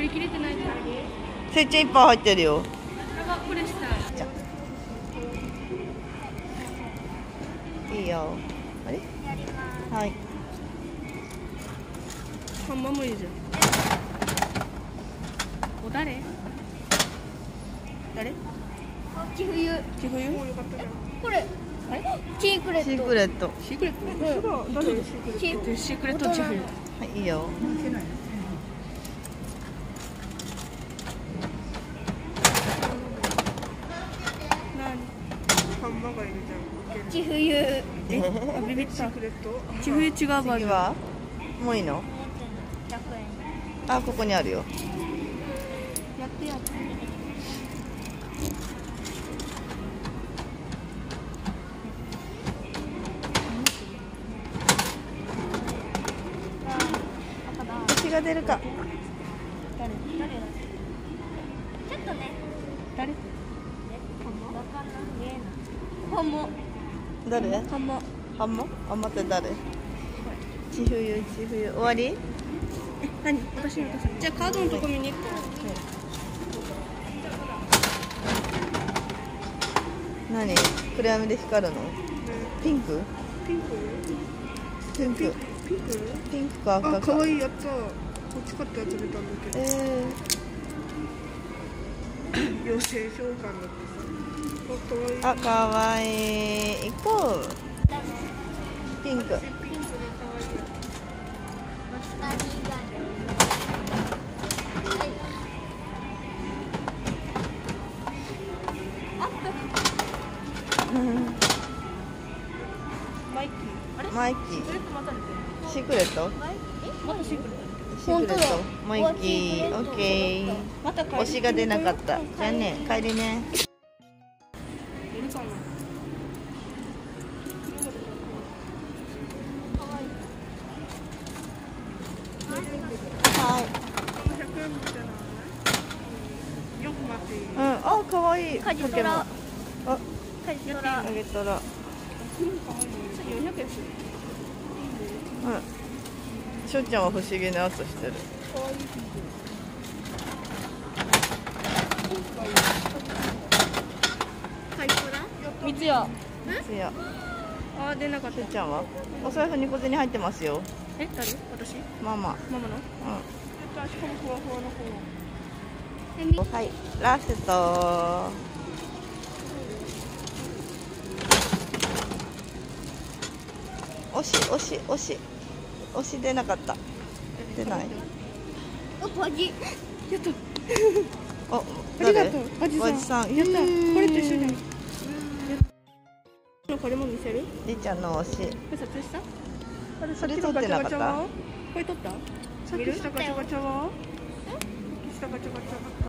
り切れてないじゃない。 せっちゃんいっぱい入ってるよ。 これしたい。 いいよ。あれ？はい。 ハンマもいいじゃん。お、誰？千冬。千冬？これ。あれ？シークレット。 シークレット。 シークレット。誰？シークレット千冬。 はい、いいよ。 ハンマがいるじゃん。千冬。ビビった。千冬違うバージョン。 次は？もういいの？あ、ここにあるよ。 やってやって。 星が出るか。 誰？ちょっとね。誰？ハンマ。 誰？ ハンマ。 ハンマ？ハンマって誰？千冬、千冬、終わり？ 何？私の傘。じゃあカードのとこ見に行こう。何？暗闇で光るの？ピンク？ ピンク？ ピンク？ ピンク？ ピンクか赤か。 あ、可愛いやった。こっち買って集めたんだけど。妖精召喚だってさ。 あ、可愛い。行こう。ピンク。 マイキー。あれ？ マイキー。シークレット？ またシークレット。 シークレット。マイキー。オッケー。推しが出なかった。じゃあね、帰りね。はい。うん、あ、可愛い。 カジトラ。 あ、 カジトラ。 あげたら。 400円する。 うん。しょうちゃんは不思議なやつしてる。 カジトラ？三ツ矢。 いや、 あ、出なかった。 しょうちゃんは。お財布に小銭入ってますよ。 え、誰？私？ ママ。 ママの？ う私このふわふわの方。 ん。はい、ラスト。惜しい、惜しい、惜しい。惜し出なかった。出ない。 お、バジ。やった。 お、 ありがとう。バジさん。 やった。これと一緒じゃん。これも見せる？ りーちゃんの推し。 これ撮影した？ それ撮ってなかった？ これ撮った？さっきしたガチャガチャは？さっきしたガチャガチャ。